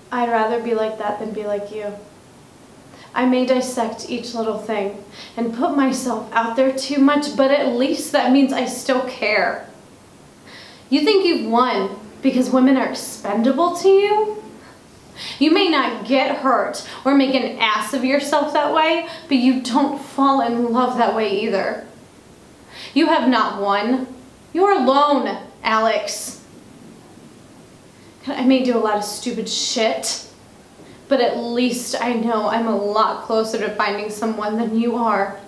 I'd rather be like that than be like you. I may dissect each little thing and put myself out there too much, but at least that means I still care. You think you've won because women are expendable to you? You may not get hurt or make an ass of yourself that way, but you don't fall in love that way either. You have not won. You're alone, Alex. I may do a lot of stupid shit, but at least I know I'm a lot closer to finding someone than you are.